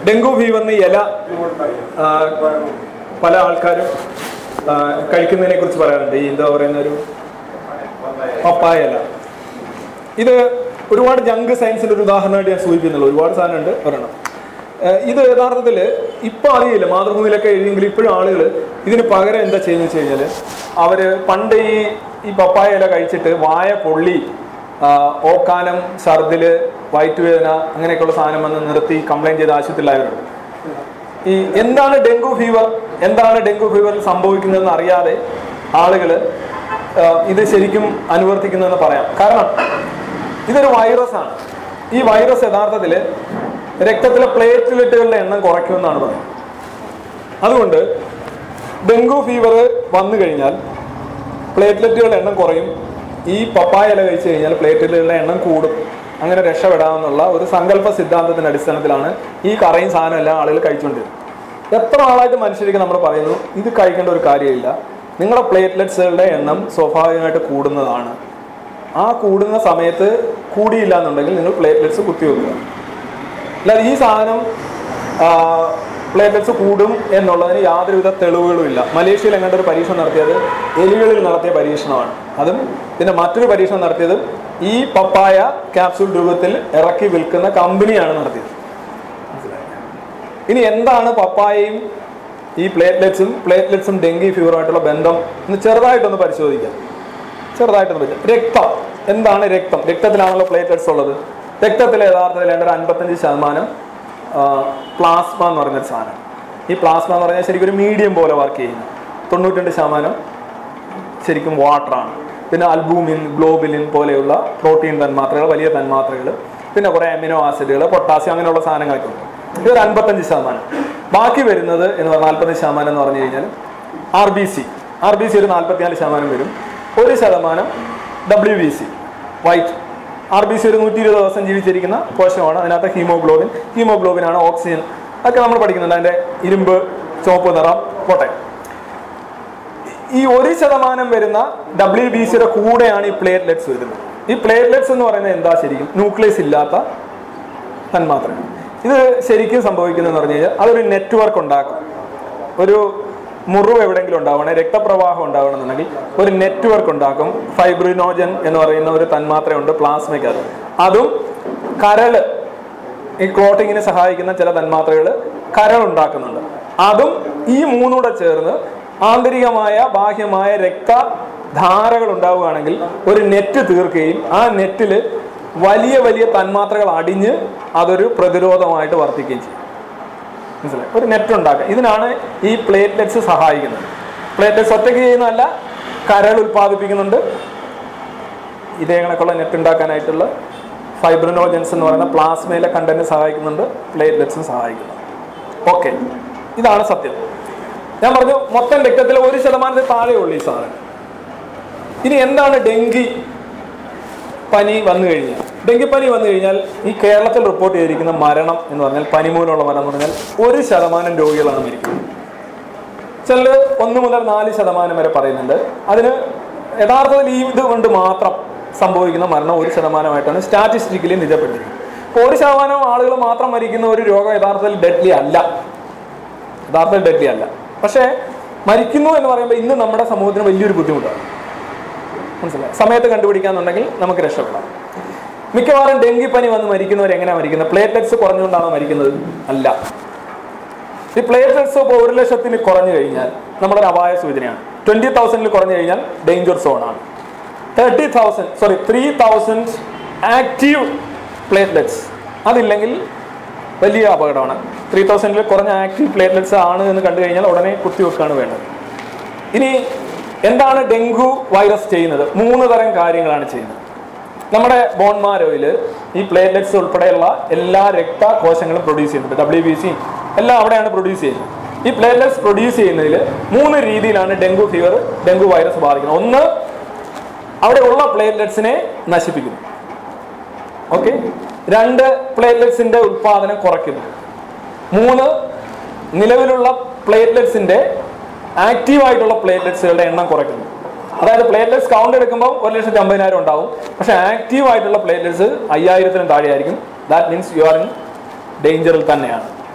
Dengue ഫീവറിന് ഇല പല ആൾക്കാരും കഴിക്കുന്നതിനെ കുറിച്ച് പറയാറുണ്ട്. ഈ എന്താ പറയുന്ന ഒരു പപ്പായ ഇല. ഇത് ഒരുപാട് ജങ്ക് സയൻസിന്റെ ഒരു ഉദാഹരണമായിട്ട് ഞാൻ സൂചിപ്പിക്കുന്നുള്ളൂ. ഒരുപാട് സാധനമുണ്ട് ഒരെണ്ണം. ഇത് യഥാർത്ഥത്തിൽ ഇപ്പം അറിയില്ല, മാതൃഭൂമിയിലൊക്കെ എഴുതിയെങ്കിലും ഇപ്പോഴും ആളുകൾ ഇതിന് പകരം എന്താ ചെയ്യുന്നത് വെച്ച് കഴിഞ്ഞാൽ അവർ പണ്ട് ഈ പപ്പായ ഇല കഴിച്ചിട്ട് വായ പൊള്ളി, ഓക്കാനം, ഛർദില്, വയറ്റുവേദന അങ്ങനെയൊക്കെയുള്ള സാധനം വന്ന് നിർത്തി കംപ്ലൈൻറ്റ് ചെയ്ത് ആശുപത്രിയിലായവരുണ്ട്. ഈ എന്താണ് ഡെങ്കു ഫീവറിൽ സംഭവിക്കുന്നതെന്ന് അറിയാതെ ആളുകൾ ഇത് ശരിക്കും അനുവർത്തിക്കുന്നതെന്ന് പറയാം. കാരണം ഇതൊരു വൈറസാണ്. ഈ വൈറസ് യഥാർത്ഥത്തിൽ രക്തത്തിലെ പ്ലേറ്റ്ലെറ്റുകളുടെ എണ്ണം കുറയ്ക്കുമെന്നാണ് പറയുന്നത്. അതുകൊണ്ട് ഡെങ്കു ഫീവർ വന്നു കഴിഞ്ഞാൽ പ്ലേറ്റ്ലെറ്റുകളുടെ എണ്ണം കുറയും. ഈ പപ്പായ ഇല കഴിച്ചു കഴിഞ്ഞാൽ പ്ലേറ്റ്ലെറ്റുകളുടെ എണ്ണം കൂടും. അങ്ങനെ രക്ഷപ്പെടാമെന്നുള്ള ഒരു സങ്കല്പ സിദ്ധാന്തത്തിന്റെ അടിസ്ഥാനത്തിലാണ് ഈ കറയും സാധനം എല്ലാം ആളുകൾ കഴിച്ചുകൊണ്ടിരുന്നത്. എത്ര ആളായിട്ട് മനുഷ്യർക്ക് നമ്മൾ പറയുന്നു ഇത് കഴിക്കേണ്ട ഒരു കാര്യമില്ല, നിങ്ങളുടെ പ്ലേറ്റ്ലെറ്റ്സുകളുടെ എണ്ണം സ്വാഭാവികമായിട്ട് കൂടുന്നതാണ്. ആ കൂടുന്ന സമയത്ത് കൂടിയില്ല എന്നുണ്ടെങ്കിൽ നിങ്ങൾ പ്ലേറ്റ്ലെറ്റ്സ് കുത്തിവെക്കുക. അല്ലാതെ ഈ സാധനം പ്ലേറ്റ്ലെറ്റ്സ് കൂടും എന്നുള്ളതിന് യാതൊരുവിധ തെളിവുകളും ഇല്ല. മലേഷ്യയിൽ എങ്ങോട്ട് ഒരു പരീക്ഷണം നടത്തിയത് എലികളിൽ നടത്തിയ പരീക്ഷണമാണ്. അതും പിന്നെ മറ്റൊരു പരീക്ഷണം നടത്തിയത് ഈ പപ്പായ ക്യാപ്സൂൾ രൂപത്തിൽ ഇറക്കി വിൽക്കുന്ന കമ്പനിയാണ് നടത്തിയത്. ഇനി എന്താണ് പപ്പായയും ഈ പ്ലേറ്റ്ലെറ്റ്സും ഡെങ്കി ഫീവറുമായിട്ടുള്ള ബന്ധം എന്ന് ചെറുതായിട്ടൊന്ന് പരിശോധിക്കാം. രക്തം എന്താണ്? രക്തത്തിലാണല്ലോ പ്ലേറ്റ്ലെറ്റ്സ് ഉള്ളത്. രക്തത്തിൽ യഥാർത്ഥത്തിൽ ഒരു 55% പ്ലാസ്മ എന്ന് പറയുന്നൊരു സാധനം. ഈ പ്ലാസ്മ എന്ന് പറഞ്ഞാൽ ശരിക്കും ഒരു മീഡിയം പോലെ വർക്ക് ചെയ്യുന്നു. 92% ശരിക്കും വാട്ടറാണ്. പിന്നെ അൽബൂമിൻ, ഗ്ലോബുലിൻ പോലെയുള്ള പ്രോട്ടീൻ തന്മാത്രകൾ, വലിയ തന്മാത്രകൾ, പിന്നെ കുറേ അമിനോ ആസിഡുകൾ, പൊട്ടാസ്യം, അങ്ങനെയുള്ള സാധനങ്ങളൊക്കെ ഉണ്ട്. ഇതൊരു 55%. ബാക്കി വരുന്നത് എന്ന് പറഞ്ഞാൽ 40% എന്ന് പറഞ്ഞു കഴിഞ്ഞാൽ RBC ഒരു 44% വരും. 1% WBC വൈറ്റ്. RBC ഒരു 120 ദിവസം ജീവിച്ചിരിക്കുന്ന കോശമാണ്. അതിനകത്ത് ഹീമോഗ്ലോബിനാണ് ഓക്സിജൻ ഒക്കെ നമ്മൾ പഠിക്കുന്നുണ്ട്. അതിൻ്റെ ഇരുമ്പ്, ചുവപ്പ് നിറം, പോട്ടെ. ഈ 1% വരുന്ന WBCയുടെ കൂടെയാണ് ഈ പ്ലേറ്റ്ലെറ്റ്സ് വരുന്നത്. ഈ പ്ലേറ്റ്ലെറ്റ്സ് എന്ന് പറയുന്നത് എന്താ? ശരിക്കും ന്യൂക്ലിയസ് ഇല്ലാത്ത തന്മാത്രയാണ്. ഇത് ശരിക്കും സംഭവിക്കുന്നതെന്ന് പറഞ്ഞു കഴിഞ്ഞാൽ അതൊരു നെറ്റ്വർക്ക് ഉണ്ടാക്കും. ഒരു മുറിവ് എവിടെയെങ്കിലും ഉണ്ടാവണേ, രക്തപ്രവാഹം ഉണ്ടാവണമെന്നുണ്ടെങ്കിൽ ഒരു നെറ്റ്വർക്ക് ഉണ്ടാക്കും. ഫൈബ്രിനോജൻ എന്ന് പറയുന്ന ഒരു തന്മാത്രയുണ്ട് പ്ലാസ്മയ്ക്കകത്ത്. അതും കരള്, ഈ ക്ലോട്ടിങ്ങിനെ സഹായിക്കുന്ന ചില തന്മാത്രകൾ കരൾ ഉണ്ടാക്കുന്നുണ്ട്. അതും ഈ മൂന്നൂടെ ചേർന്ന് ആന്തരികമായ ബാഹ്യമായ രക്തധാരകൾ ഉണ്ടാവുകയാണെങ്കിൽ ഒരു നെറ്റ് തീർക്കുകയും ആ നെറ്റിൽ വലിയ വലിയ തന്മാത്രകൾ അടിഞ്ഞ് അതൊരു പ്രതിരോധമായിട്ട് വർത്തിക്കുകയും ചെയ്യും. മനസ്സിലായി? ഒരു നെറ്റ് ഉണ്ടാക്കുക. ഇതിനാണ് ഈ പ്ലേറ്റ്ലെറ്റ്സ് സഹായിക്കുന്നത്. പ്ലേറ്റ്ലെറ്റ്സ് ഒറ്റയ്ക്ക് ചെയ്യുന്നതല്ല, കരൾ ഉൽപ്പാദിപ്പിക്കുന്നുണ്ട്. ഇതേ കണക്കുള്ള നെറ്റ് ഉണ്ടാക്കാനായിട്ടുള്ള ഫൈബ്രിനോജൻസ് എന്ന് പറയുന്ന പ്ലാസ്മയിലെ കണ്ടന്റ് സഹായിക്കുന്നുണ്ട്, പ്ലേറ്റ്ലെറ്റ്സും സഹായിക്കുന്നു. ഓക്കെ, ഇതാണ് സത്യം. ഞാൻ പറഞ്ഞു മൊത്തം രക്തത്തിൽ 1% താഴെയുള്ളൂ ഈ സാധനം. ഇനി എന്താണ് ഡെങ്കിപ്പനി വന്നു കഴിഞ്ഞാൽ ഈ കേരളത്തിൽ റിപ്പോർട്ട് ചെയ്തിരിക്കുന്ന മരണം എന്ന് പറഞ്ഞാൽ, പനി മൂലമുള്ള മരണം എന്ന് പറഞ്ഞാൽ 1% രോഗികളാണ് മരിക്കുന്നത്. ചിലർ 1 മുതൽ 4% വരെ പറയുന്നുണ്ട്. അതിന് യഥാർത്ഥത്തിൽ ഈ ഇത് കൊണ്ട് മാത്രം സംഭവിക്കുന്ന മരണം 1%ആയിട്ടാണ് സ്റ്റാറ്റിസ്റ്റിക്കലി നിജപ്പെട്ടിരിക്കുന്നത്. അപ്പോൾ 1% ആളുകൾ മാത്രം മരിക്കുന്ന ഒരു രോഗം യഥാർത്ഥത്തിൽ ഡെഡ്ലി അല്ല. പക്ഷേ മരിക്കുന്നു എന്ന് പറയുമ്പോൾ ഇന്ന് നമ്മുടെ സമൂഹത്തിന് വലിയൊരു ബുദ്ധിമുട്ടാണ്. മനസ്സിലായി? സമയത്ത് കണ്ടുപിടിക്കാന്നുണ്ടെങ്കിൽ നമുക്ക് രക്ഷപ്പെടാം. മിക്കവാറും ഡെങ്കിപ്പനി വന്ന് മരിക്കുന്നവർ എങ്ങനെയാണ് മരിക്കുന്നത്? പ്ലേറ്റ്ലെറ്റ്സ് കുറഞ്ഞുകൊണ്ടാണോ മരിക്കുന്നത്? അല്ല. ഈ പ്ലേറ്റ്ലെറ്റ്സ് ഇപ്പോൾ 1,00,000 കുറഞ്ഞു കഴിഞ്ഞാൽ നമ്മുടെ ഒരു അപായ സൂചനയാണ്. 20,000 കുറഞ്ഞു കഴിഞ്ഞാൽ ഡേഞ്ചർ സോണാണ്. 3,000 ആക്റ്റീവ് പ്ലേറ്റ്ലെറ്റ്സ് അതില്ലെങ്കിൽ വലിയ അപകടമാണ്. 3,000 കുറഞ്ഞ ആക്റ്റീവ് പ്ലേറ്റ്ലെറ്റ്സ് ആണ് എന്ന് കണ്ടു കഴിഞ്ഞാൽ ഉടനെ കുത്തിവെക്കുകയാണ് വേണ്ടത്. ഇനി എന്താണ് ഡെങ്കു വൈറസ് ചെയ്യുന്നത്? 3 തരം കാര്യങ്ങളാണ് ചെയ്യുന്നത്. നമ്മുടെ ബോൺ മാരോയിൽ ഈ പ്ലേറ്റ്ലെറ്റ്സ് ഉൾപ്പെടെയുള്ള എല്ലാ രക്തകോശങ്ങളും പ്രൊഡ്യൂസ് ചെയ്യുന്നുണ്ട്. WBC എല്ലാം അവിടെയാണ് പ്രൊഡ്യൂസ് ചെയ്യുന്നത്. ഈ പ്ലേറ്റ്ലെറ്റ്സ് പ്രൊഡ്യൂസ് ചെയ്യുന്നതിൽ 3 രീതിയിലാണ് ഡെങ്കു വൈറസ് ബാധിക്കുന്നത്. ഒന്ന്, അവിടെ ഉള്ള പ്ലേറ്റ്ലെറ്റ്സിനെ നശിപ്പിക്കുന്നു. ഓക്കെ. 2, പ്ലേറ്റ്ലെറ്റ്സിന്റെ ഉൽപാദനം കുറയ്ക്കുന്നു. 3, നിലവിലുള്ള പ്ലേറ്റ്ലെറ്റ്സിന്റെ ആക്റ്റീവായിട്ടുള്ള പ്ലേറ്റ്ലെറ്റ്സുകളുടെ എണ്ണം കുറയ്ക്കുന്നു. അതായത് പ്ലേറ്റ്ലെറ്റ്സ് കൗണ്ട് എടുക്കുമ്പോൾ 1,50,000 ഉണ്ടാവും. പക്ഷെ ആക്റ്റീവായിട്ടുള്ള പ്ലേറ്റ്ലെറ്റ്സ് 5,000-നും താഴെയായിരിക്കും. That means you are in ഡേഞ്ചറിൽ തന്നെയാണ്.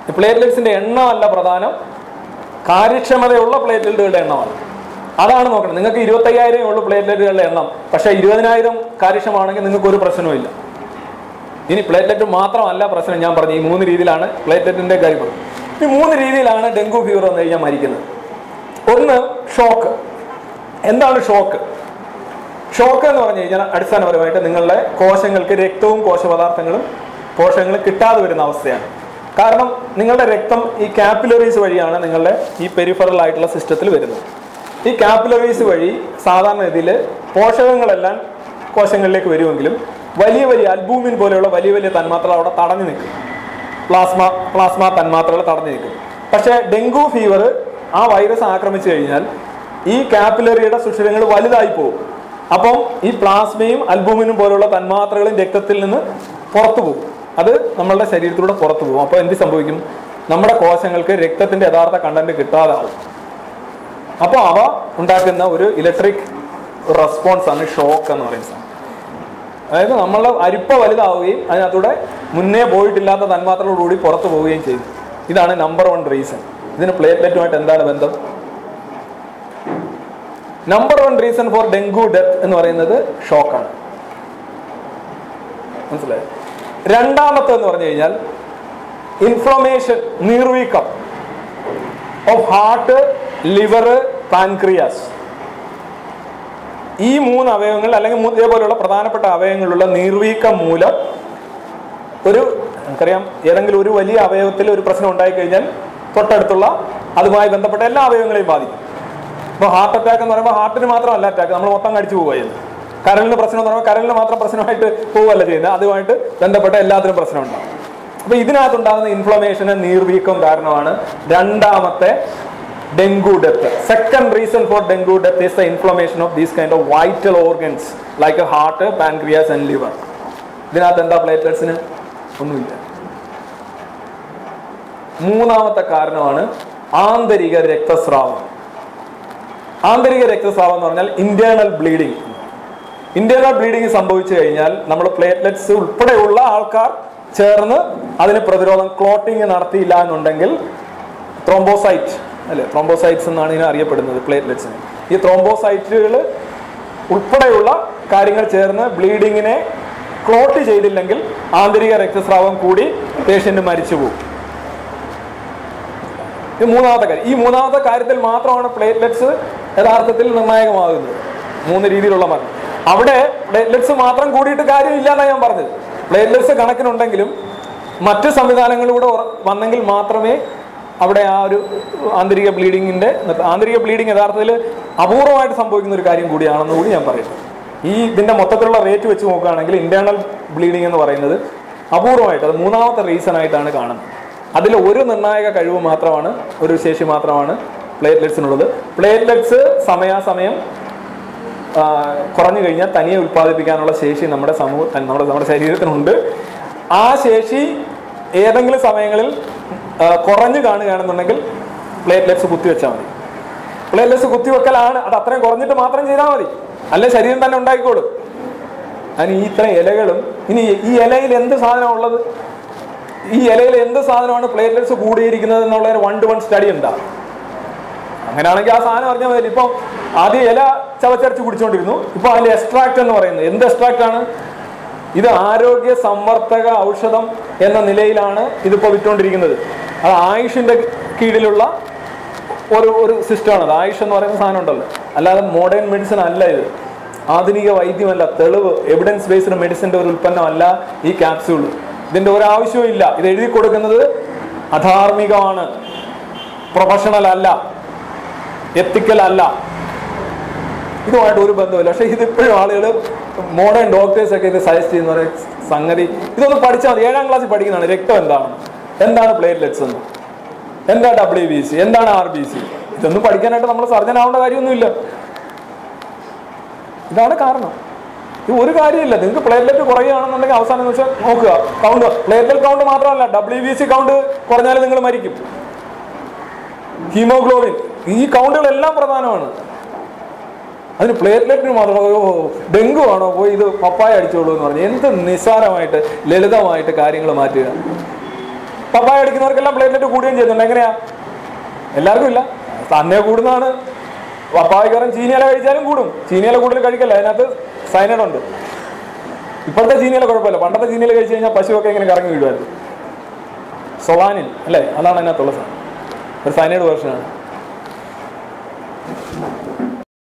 പ്ലേറ്റ്ലെറ്റ്സിന്റെ എണ്ണമല്ല പ്രധാനം, കാര്യക്ഷമതയുള്ള പ്ലേറ്റ്ലെറ്റുകളുടെ എണ്ണമാണ്. അതാണ് നോക്കണം. നിങ്ങൾക്ക് 25,000 ഉള്ളൂ പ്ലേറ്റ്ലെറ്റുകളുടെ എണ്ണം, പക്ഷേ 20,000 കാര്യക്ഷമമാണെങ്കിൽ നിങ്ങൾക്ക് ഒരു പ്രശ്നവും. ഇനി പ്ലേറ്റ്ലെറ്റ് മാത്രമല്ല പ്രശ്നം. ഞാൻ പറഞ്ഞു ഈ 3 രീതിയിലാണ് പ്ലേറ്റ്ലെറ്റിന്റെ കാര്യം പറഞ്ഞത്. ഈ 3 രീതിയിലാണ് ഡെങ്കു ഫീവർ വന്നു കഴിഞ്ഞാൽ മരിക്കുന്നത്. ഒന്ന്, ഷോക്ക്. എന്താണ് ഷോക്ക്? ഷോക്ക് എന്ന് പറഞ്ഞു കഴിഞ്ഞാൽ അടിസ്ഥാനപരമായിട്ട് നിങ്ങളുടെ കോശങ്ങൾക്ക് രക്തവും കോശപദാർത്ഥങ്ങളും പോഷകങ്ങളും കിട്ടാതെ വരുന്ന അവസ്ഥയാണ്. കാരണം നിങ്ങളുടെ രക്തം ഈ കാപ്പിലറീസ് വഴിയാണ് നിങ്ങളുടെ ഈ പെരിഫറൽ ആയിട്ടുള്ള സിസ്റ്റത്തിൽ വരുന്നത്. ഈ കാപ്പിലറീസ് വഴി സാധാരണ രീതിയിൽ പോഷകങ്ങളെല്ലാം കോശങ്ങളിലേക്ക് വരുമെങ്കിലും വലിയ വലിയ അൽബൂമിൻ പോലെയുള്ള വലിയ വലിയ തന്മാത്രകൾ അവിടെ തടഞ്ഞു നിൽക്കും. പ്ലാസ്മ തന്മാത്രകൾ തടഞ്ഞു നിൽക്കും. പക്ഷേ ഡെങ്കു ഫീവർ ആ വൈറസ് ആക്രമിച്ചു കഴിഞ്ഞാൽ ഈ കാപ്പിലറിയുടെ സുഷിരങ്ങൾ വലുതായി പോകും. അപ്പം ഈ പ്ലാസ്മയും അൽബൂമിനും പോലുള്ള തന്മാത്രകളും രക്തത്തിൽ നിന്ന് പുറത്തു പോകും. അത് നമ്മളുടെ ശരീരത്തിലൂടെ പുറത്തു പോകും. അപ്പോൾ എന്ത് സംഭവിക്കും? നമ്മുടെ കോശങ്ങൾക്ക് രക്തത്തിന്റെ യഥാർത്ഥ കണ്ടന്റ് കിട്ടാതാവും. അപ്പോൾ അവ ഉണ്ടാക്കുന്ന ഒരു ഇലക്ട്രിക് റെസ്പോൺസ് ആണ് ഷോക്ക് എന്ന് പറയുന്നത്. അതായത് നമ്മളുടെ അരിപ്പ വലുതാവുകയും അതിനകത്തൂടെ മുന്നേ പോയിട്ടില്ലാത്ത തന്മാത്രകളോടുകൂടി പുറത്തു പോവുകയും ചെയ്തു. ഇതാണ് നമ്പർ 1 റീസൺ. ഇതിന് പ്ലേറ്റ്ലെറ്റുമായിട്ട് എന്താണ് ബന്ധം? Number 1 reason for dengue death എന്ന് പറയുന്നത് ഷോക്കാണ്. മനസ്സിലായോ? രണ്ടാമത്തെ എന്ന് പറഞ്ഞു കഴിഞ്ഞാൽ ഇൻഫ്ലമേഷൻ, നീർവീക്കം ഓഫ് ഹാർട്ട്, ലിവർ, പാൻക്രിയാസ്. ഈ 3 അവയവങ്ങൾ അല്ലെങ്കിൽ ഇതേപോലെയുള്ള പ്രധാനപ്പെട്ട അവയവങ്ങളിലുള്ള നീർവീക്കം മൂലം നമുക്കറിയാം ഏതെങ്കിലും ഒരു വലിയ അവയവത്തിൽ ഒരു പ്രശ്നം ഉണ്ടായിക്കഴിഞ്ഞാൽ തൊട്ടടുത്തുള്ള അതുമായി ബന്ധപ്പെട്ട എല്ലാ അവയവങ്ങളെയും ബാധിക്കും. ഇപ്പോൾ ഹാർട്ട് അറ്റാക്ക് എന്ന് പറയുമ്പോൾ ഹാർട്ടിന് മാത്രമല്ല അറ്റാക്ക്, നമ്മൾ മൊത്തം കടിച്ചു പോവുകയാണ്. കരളിന് പ്രശ്നം എന്ന് പറയുമ്പോൾ കരളിന് മാത്രം പ്രശ്നമായിട്ട് പോവുകയല്ല ചെയ്യുന്നത്, അതുമായിട്ട് ബന്ധപ്പെട്ട എല്ലാത്തിനും പ്രശ്നമുണ്ടാകും. അപ്പോൾ ഇതിനകത്തുണ്ടാകുന്ന ഇൻഫ്ലമേഷന്, നീർവീക്കം കാരണമാണ് രണ്ടാമത്തെ dengue death. Second reason for dengue death is the inflammation of these kind of vital organs like heart, pancreas and liver. ഇതിനകത്ത് എന്താ പ്ലേറ്റ്ലെറ്റ്സിന്? ഒന്നുമില്ല. മൂന്നാമത്തെ കാരണമാണ് ആന്തരിക രക്തസ്രാവം. ആന്തരിക രക്തസ്രാവം എന്ന് പറഞ്ഞാൽ ഇന്റേണൽ ബ്ലീഡിങ്. ഇന്റേണൽ ബ്ലീഡിങ് സംഭവിച്ചു കഴിഞ്ഞാൽ നമ്മൾ പ്ലേറ്റ്ലെറ്റ്സ് ഉൾപ്പെടെയുള്ള ആൾക്കാർ ചേർന്ന് അതിന് പ്രതിരോധം ക്ലോട്ടിങ് നടത്തിയില്ല എന്നുണ്ടെങ്കിൽ ത്രോംബോസൈറ്റ് അല്ലെ, ത്രോംബോസൈറ്റ്സ് എന്നാണ് ഇതിനെ അറിയപ്പെടുന്നത് പ്ലേറ്റ്ലെറ്റ്സിന്. ഈ ത്രോംബോസൈറ്റുകൾ ഉൾപ്പെടെയുള്ള കാര്യങ്ങൾ ചേർന്ന് ബ്ലീഡിങ്ങിനെ ക്ലോട്ട് ചെയ്തില്ലെങ്കിൽ ആന്തരിക രക്തസ്രാവം കൂടി പേഷ്യന്റ് മരിച്ചു പോകും. ഇത് മൂന്നാമത്തെ കാര്യം. ഈ മൂന്നാമത്തെ കാര്യത്തിൽ മാത്രമാണ് പ്ലേറ്റ്ലെറ്റ്സ് യഥാർത്ഥത്തിൽ നിർണായകമാകുന്നത്. 3 രീതിയിലുള്ള മരണം. അവിടെ പ്ലേറ്റ്ലെറ്റ്സ് മാത്രം കൂടിയിട്ട് കാര്യമില്ല എന്നാണ് ഞാൻ പറഞ്ഞത്. പ്ലേറ്റ്ലെറ്റ്സ് കണക്കിനുണ്ടെങ്കിലും മറ്റ് സംവിധാനങ്ങളിലൂടെ വന്നെങ്കിൽ മാത്രമേ അവിടെ ആ ഒരു ആന്തരിക ബ്ലീഡിങ് യഥാർത്ഥത്തിൽ അപൂർവമായിട്ട് സംഭവിക്കുന്ന ഒരു കാര്യം കൂടിയാണെന്ന് കൂടി ഞാൻ പറയുന്നത്. ഇതിന്റെ മൊത്തത്തിലുള്ള റേറ്റ് വെച്ച് നോക്കുകയാണെങ്കിൽ ഇന്റേണൽ ബ്ലീഡിങ് എന്ന് പറയുന്നത് അപൂർവമായിട്ട്, അത് മൂന്നാമത്തെ റീസൺ ആയിട്ടാണ് കാണുന്നത്. അതിൽ ഒരു നിർണായക കഴിവ് മാത്രമാണ്, ഒരു ശേഷി മാത്രമാണ് പ്ലേറ്റ്ലെറ്റ്സിനുള്ളത്. പ്ലേറ്റ്ലെറ്റ്സ് സമയാസമയം കുറഞ്ഞു കഴിഞ്ഞാൽ തനിയെ ഉൽപ്പാദിപ്പിക്കാനുള്ള ശേഷി നമ്മുടെ ശരീരത്തിനുണ്ട്. ആ ശേഷി ഏതെങ്കിലും സമയങ്ങളിൽ കുറഞ്ഞു കാണുകയാണെന്നുണ്ടെങ്കിൽ പ്ലേറ്റ്ലെറ്റ്സ് കുത്തിവെച്ചാൽ മതി. പ്ലേറ്റ്ലെറ്റ്സ് കുത്തിവെക്കലാണ്, അത് അത്രയും കുറഞ്ഞിട്ട് മാത്രം ചെയ്താൽ മതി, അല്ലെ ശരീരം തന്നെ ഉണ്ടായിക്കോളും. അതിന് ഇത്രയും ഇലകളും, ഇനി ഈ ഇലയിൽ എന്ത് സാധനമാണ് ഉള്ളത്? ഈ ഇലയിൽ എന്ത് സാധനമാണ് പ്ലേറ്റ്ലെറ്റ്സ് കൂടിയിരിക്കുന്നത് എന്നുള്ള 1-to-1 സ്റ്റഡി ഉണ്ടാകും. അങ്ങനെയാണെങ്കിൽ ആ സാധനം അറിഞ്ഞാൽ മതി. ഇപ്പം ആദ്യം ഇല ചവച്ചരച്ച് കുടിച്ചുകൊണ്ടിരുന്നു, ഇപ്പൊ അതിന്റെ എക്സ്ട്രാക്ട് എന്ന് പറയുന്നത് എന്ത് എക്സ്ട്രാക്ട് ആണ്? ഇത് ആരോഗ്യ സംവർദ്ധക ഔഷധം എന്ന നിലയിലാണ് ഇതിപ്പോൾ വിറ്റുകൊണ്ടിരിക്കുന്നത്. അത് ആയുഷിന്റെ കീഴിലുള്ള ഒരു സിസ്റ്റമാണ്. അത് ആയുഷ് എന്ന് പറയുന്ന സാധനം ഉണ്ടല്ലോ, അല്ലാതെ മോഡേൺ മെഡിസിൻ അല്ല ഇത്. ആധുനിക വൈദ്യമല്ല, തെളിവ് എവിഡൻസ് ബേസ്ഡ് മെഡിസിന്റെ ഒരു ഉൽപ്പന്നമല്ല ഈ ക്യാപ്സ്യൂൾ. ഇതിന്റെ ഒരാവശ്യവും ഇല്ല. ഇത് എഴുതി കൊടുക്കുന്നത് അധാർമികമാണ്, പ്രൊഫഷണൽ അല്ല, എത്തിക്കൽ അല്ല, ഇതുമായിട്ട് ഒരു ബന്ധമില്ല. പക്ഷെ ഇതിപ്പോഴും ആളുകൾ, മോഡേൺ ഡോക്ടേഴ്സൊക്കെ ഇത് സജസ്റ്റ് ചെയ്യുന്ന ഒരു സംഗതി, ഇതൊന്ന് പഠിച്ചാൽ മതി. 7ാം ക്ലാസ്സിൽ പഠിക്കുന്നതാണ് രക്തം എന്താണ് പ്ലേറ്റ്ലെറ്റ്സ് എന്ന്, എന്താ WBC, എന്താണ് RBC. ഇതൊന്നും പഠിക്കാനായിട്ട് നമ്മൾ സർജൻ ആവേണ്ട കാര്യമൊന്നുമില്ല. ഇതാണ് കാരണം. ഇത് ഒരു കാര്യമില്ല. നിങ്ങൾക്ക് പ്ലേറ്റ്ലെറ്റ് കുറയുകയാണെന്നുണ്ടെങ്കിൽ അവസാനം എന്ന് വെച്ചാൽ നോക്കുക, കൗണ്ട്, പ്ലേറ്റ്ലെറ്റ് കൗണ്ട് മാത്രമല്ല WBC കൗണ്ട് കുറഞ്ഞാൽ നിങ്ങൾ മരിക്കും. ഹീമോഗ്ലോബിൻ, ഈ കൗണ്ടുകളെല്ലാം പ്രധാനമാണ്. അതിന് പ്ലേറ്റ്ലെറ്റിന് മാത്രം ഡെങ്കു ആണോ പോയി ഇത് പപ്പായ അടിച്ചോളൂ എന്ന് പറഞ്ഞ് എന്ത് നിസ്സാരമായിട്ട് ലളിതമായിട്ട് കാര്യങ്ങൾ മാറ്റുക. പപ്പായ കഴിക്കുന്നവർക്കെല്ലാം പ്ലേറ്റ്ലെറ്റ് കൂടുകയും ചെയ്യുന്നുണ്ട്. എങ്ങനെയാ? എല്ലാവർക്കും ഇല്ല, തന്നെ കൂടുന്നതാണ്. പപ്പായക്കാരൻ ചീനിയില കഴിച്ചാലും കൂടും. ചീനിയില കൂടുതൽ കഴിക്കല്ല, അതിനകത്ത് സൈനൈഡ് ഉണ്ട്. ഇപ്പോഴത്തെ ചീനിയില കുഴപ്പമില്ല, പണ്ടത്തെ ചീനിയില കഴിച്ചു കഴിഞ്ഞാൽ പശുവൊക്കെ ഇങ്ങനെ കറങ്ങി വീഴുമായിരുന്നു. സൊളാനിൻ അല്ലേ, അതാണ് അതിനകത്തുള്ള സാധനം, ഒരു സൈനൈഡ് വേർഷനാണ്.